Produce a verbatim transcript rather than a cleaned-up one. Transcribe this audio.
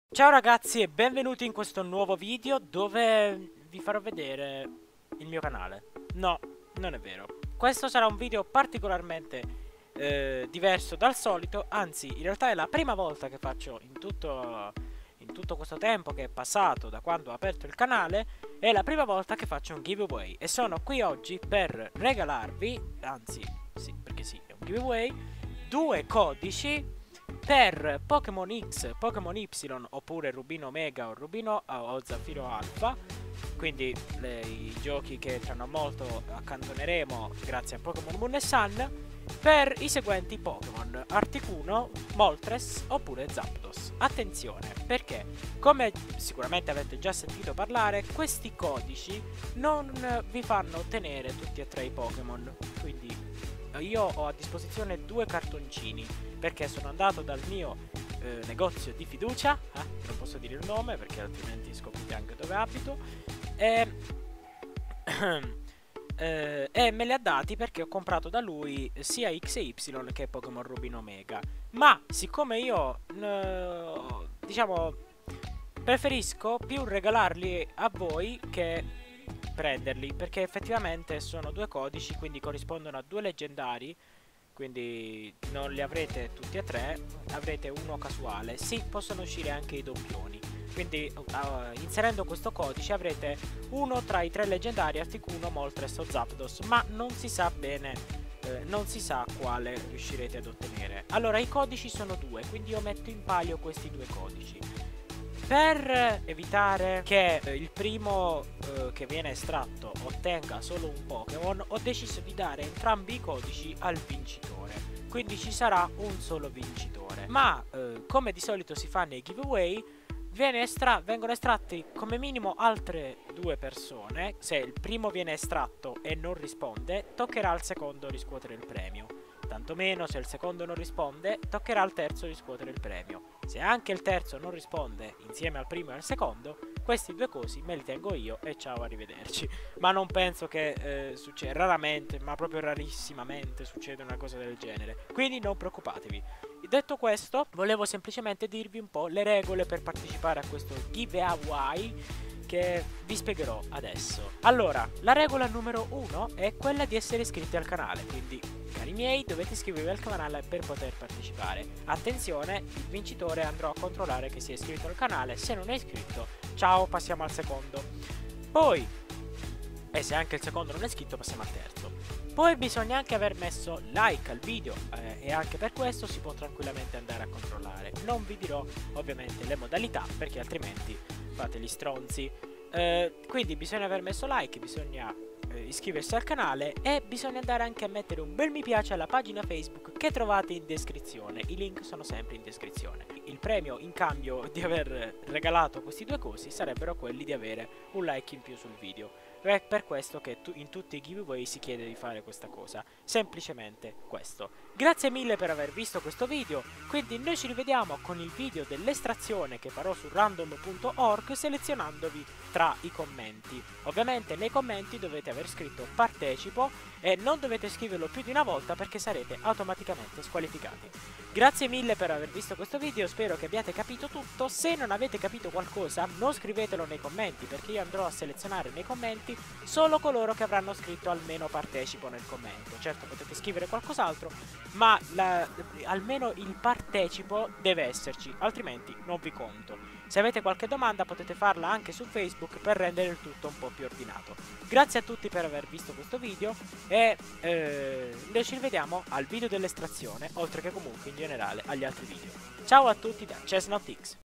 Ciao ragazzi e benvenuti in questo nuovo video dove vi farò vedere il mio canale. No, non è vero. Questo sarà un video particolarmente eh, diverso dal solito, anzi in realtà è la prima volta che faccio in tutto, in tutto questo tempo che è passato da quando ho aperto il canale, è la prima volta che faccio un giveaway e sono qui oggi per regalarvi, anzi sì, perché sì, è un giveaway, due codici per Pokémon X, Pokémon Y oppure Rubino Omega o Rubino o Zaffiro Alpha. Quindi le, i giochi che tra non molto accantoneremo grazie a Pokémon Moon e Sun per i seguenti Pokémon: Articuno, Moltres oppure Zapdos. Attenzione, perché come sicuramente avete già sentito parlare, questi codici non vi fanno ottenere tutti e tre i Pokémon. Quindi io ho a disposizione due cartoncini perché sono andato dal mio eh, negozio di fiducia, eh, non posso dire il nome perché altrimenti scoprite anche dove abito, e, eh, e me li ha dati perché ho comprato da lui sia X e Y che Pokémon Rubino Omega. Ma siccome io eh, diciamo preferisco più regalarli a voi che prenderli, perché effettivamente sono due codici, quindi corrispondono a due leggendari, quindi non li avrete tutti e tre, avrete uno casuale. Sì, possono uscire anche i doppioni, quindi uh, inserendo questo codice avrete uno tra i tre leggendari Articuno, Moltres o Zapdos, ma non si sa bene, eh, non si sa quale riuscirete ad ottenere. Allora i codici sono due, quindi io metto in palio questi due codici. Per evitare che eh, il primo eh, che viene estratto ottenga solo un Pokémon, ho deciso di dare entrambi i codici al vincitore. Quindi ci sarà un solo vincitore. Ma eh, come di solito si fa nei giveaway, viene estra vengono estratti come minimo altre due persone. Se il primo viene estratto e non risponde, toccherà al secondo riscuotere il premio. Tanto meno se il secondo non risponde, toccherà al terzo riscuotere il premio. Se anche il terzo non risponde insieme al primo e al secondo, questi due cosi me li tengo io e ciao, arrivederci. Ma non penso che eh, succeda, raramente, ma proprio rarissimamente succede una cosa del genere. Quindi non preoccupatevi. Detto questo, volevo semplicemente dirvi un po' le regole per partecipare a questo giveaway che vi spiegherò adesso. Allora, la regola numero uno è quella di essere iscritti al canale, quindi cari miei dovete iscrivervi al canale per poter partecipare. Attenzione, il vincitore andrò a controllare che sia iscritto al canale. Se non è iscritto, ciao, passiamo al secondo. Poi, e se anche il secondo non è iscritto, passiamo al terzo. Poi bisogna anche aver messo like al video eh, e anche per questo si può tranquillamente andare a controllare. Non vi dirò ovviamente le modalità perché altrimenti fate gli stronzi. Eh, quindi bisogna aver messo like, bisogna eh, iscriversi al canale e bisogna andare anche a mettere un bel mi piace alla pagina Facebook che trovate in descrizione. I link sono sempre in descrizione. Il premio in cambio di aver regalato questi due cosi sarebbero quelli di avere un like in più sul video. È per questo che tu, in tutti i giveaway si chiede di fare questa cosa, semplicemente questo. Grazie mille per aver visto questo video, quindi noi ci rivediamo con il video dell'estrazione che farò su random punto org selezionandovi tra i commenti. Ovviamente nei commenti dovete aver scritto partecipo e non dovete scriverlo più di una volta perché sarete automaticamente squalificati. Grazie mille per aver visto questo video, spero che abbiate capito tutto. Se non avete capito qualcosa non scrivetelo nei commenti perché io andrò a selezionare nei commenti solo coloro che avranno scritto almeno partecipo nel commento. Certo potete scrivere qualcos'altro, ma la, almeno il partecipo deve esserci, altrimenti non vi conto. Se avete qualche domanda potete farla anche su Facebook per rendere il tutto un po' più ordinato. Grazie a tutti per aver visto questo video e eh, noi ci rivediamo al video dell'estrazione, oltre che comunque in generale agli altri video. Ciao a tutti da Chestnut X.